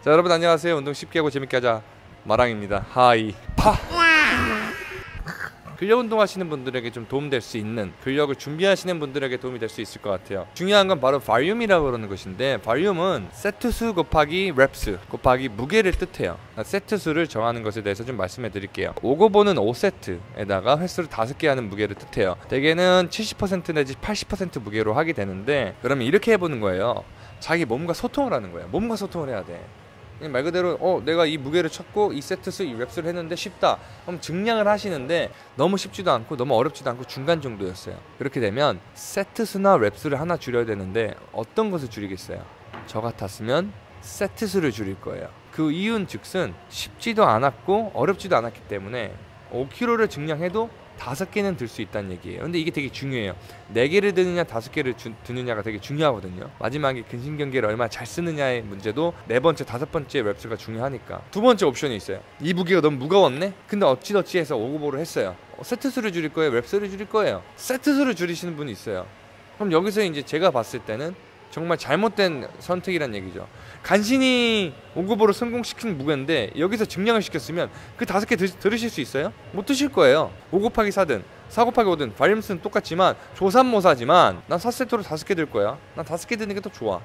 자, 여러분 안녕하세요. 운동 쉽게 하고 재밌게 하자 마랑입니다. 하이 파. 근력 운동 하시는 분들에게 좀 도움될 수 있는, 근력을 준비하시는 분들에게 도움이 될 수 있을 것 같아요. 중요한 건 바로 발륨이라고 그러는 것인데, 발륨은 세트 수 곱하기 랩스 곱하기 무게를 뜻해요. 세트 수를 정하는 것에 대해서 좀 말씀해 드릴게요. 오고보는 5세트에다가 횟수를 5개 하는 무게를 뜻해요. 대개는 70% 내지 80% 무게로 하게 되는데, 그러면 이렇게 해보는 거예요. 자기 몸과 소통을 하는 거예요. 몸과 소통을 해야 돼. 말 그대로 내가 이 무게를 쳤고 이 세트 수 이 랩수를 했는데 쉽다. 그럼 증량을 하시는데 너무 쉽지도 않고 너무 어렵지도 않고 중간 정도였어요. 그렇게 되면 세트 수나 랩수를 하나 줄여야 되는데 어떤 것을 줄이겠어요? 저 같았으면 세트 수를 줄일 거예요. 그 이유는 즉슨 쉽지도 않았고 어렵지도 않았기 때문에 5kg를 증량해도 5개는 들 수 있다는 얘기예요. 근데 이게 되게 중요해요. 4개를 드느냐 5개를 드느냐가 되게 중요하거든요. 마지막에 근신경계를 얼마나 잘 쓰느냐의 문제도 4번째 5번째 랩수가 중요하니까. 두 번째 옵션이 있어요. 이 무게가 너무 무거웠네? 근데 어찌저찌 해서 오고보를 했어요. 세트 수를 줄일 거예요? 랩수를 줄일 거예요? 세트 수를 줄이시는 분이 있어요. 그럼 여기서 이제 제가 봤을 때는 정말 잘못된 선택이란 얘기죠. 간신히 오고보로 성공시킨 무게인데 여기서 증량을 시켰으면 그 5개 들으실 수 있어요? 못 드실 거예요. 5 곱하기 4든 4 곱하기 5든 발림수는 똑같지만 조삼모사지만 난 4세트로 5개 들 거야. 난 5개 드는 게 더 좋아.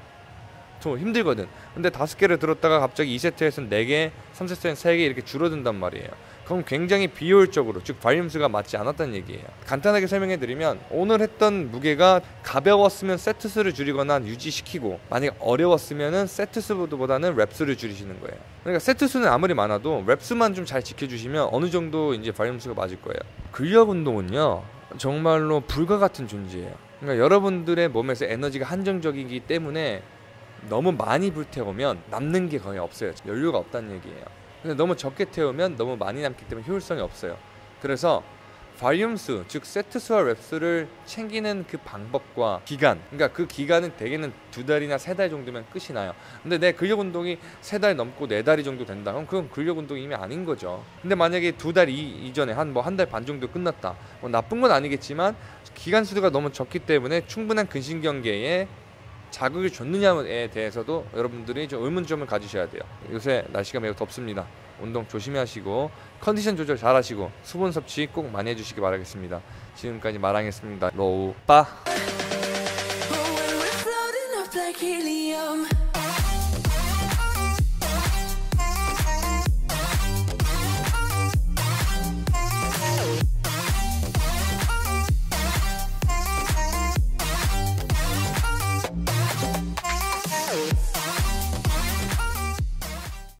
좀 힘들거든. 근데 5개를 들었다가 갑자기 2세트에서는 4개, 3세트에서는 3개 이렇게 줄어든단 말이에요. 그럼 굉장히 비효율적으로, 즉 발림수가 맞지 않았다는 얘기예요. 간단하게 설명해 드리면, 오늘 했던 무게가 가벼웠으면 세트 수를 줄이거나 유지시키고, 만약 어려웠으면 세트 수보다는 랩수를 줄이시는 거예요. 그러니까 세트 수는 아무리 많아도 랩수만 좀 잘 지켜주시면 어느 정도 이제 발림수가 맞을 거예요. 근력 운동은요 정말로 불과 같은 존재예요. 그러니까 여러분들의 몸에서 에너지가 한정적이기 때문에 너무 많이 불태우면 남는 게 거의 없어요. 연료가 없다는 얘기예요. 근데 너무 적게 태우면 너무 많이 남기 때문에 효율성이 없어요. 그래서 발륨수, 즉 세트수와 랩수를 챙기는 그 방법과 기간, 그러니까 그 기간은 대개는 2달이나 3달 정도면 끝이 나요. 근데 내 근력 운동이 3달 넘고 4달이 정도 된다, 그럼 그건 근력 운동이 이미 아닌 거죠. 근데 만약에 2달 이전에 한 달 반 정도 끝났다, 나쁜 건 아니겠지만 기간 수가 너무 적기 때문에 충분한 근신경계에 자극을 줬느냐에 대해서도 여러분들이 좀 의문점을 가지셔야 돼요. 요새 날씨가 매우 덥습니다. 운동 조심히 하시고 컨디션 조절 잘 하시고 수분 섭취 꼭 많이 해주시기 바라겠습니다. 지금까지 마랑했습니다. 로우 빠.